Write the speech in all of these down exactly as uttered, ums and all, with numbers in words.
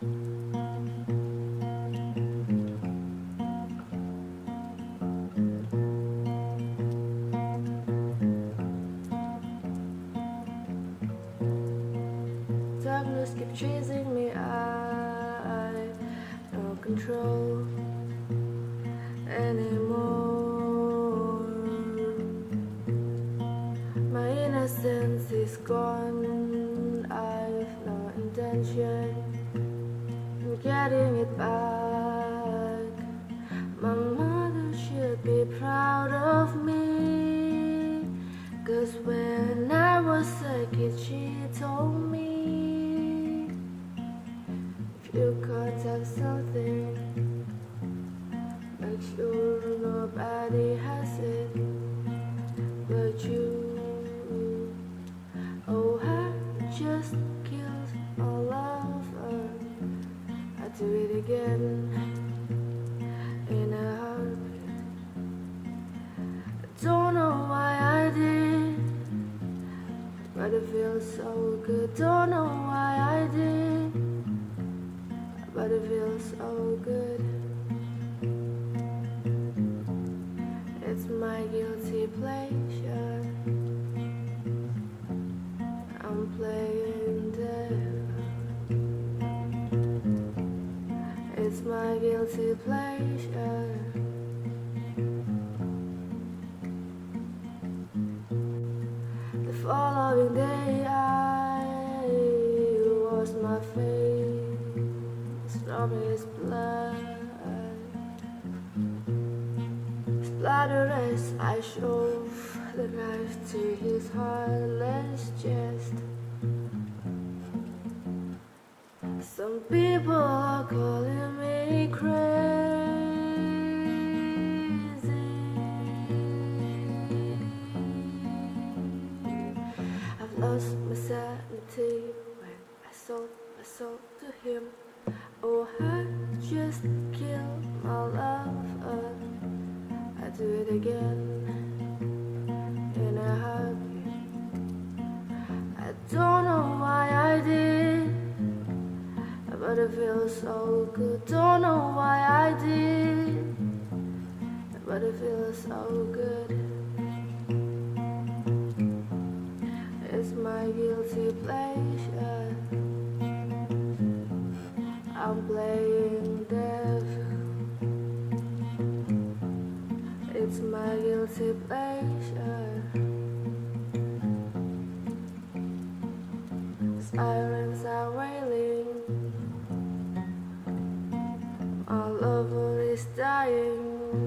Darkness keeps chasing me, I no control anymore. My innocence is gone, I've no intention of getting it back. My mother should be proud of me, 'cause when I was a kid she told me, you could have something, make sure nobody has it but you. Oh, I just killed a lover, I'd do it again in a heartbeat. I don't know why I did, but it feels so good. Don't know why I did, but it feels so good. It's my guilty pleasure, I'm playing dead. It's my guilty pleasure. The following day I was my face from his blood, splattered as I shove the knife to his heartless chest. Some people are calling me crazy. I've lost my sanity when I sold my soul to him. Oh, I just killed my lover, I do it again in a heartbeat. I don't know why I did, but it feels so good. Don't know why I did, but it feels so good. It's my guilty pleasure, I'm playing deaf. It's my guilty pleasure. Sirens are wailing, my lover is dying.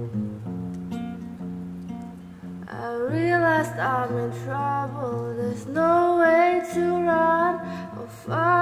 I realized I'm in trouble, there's no way to run or fight.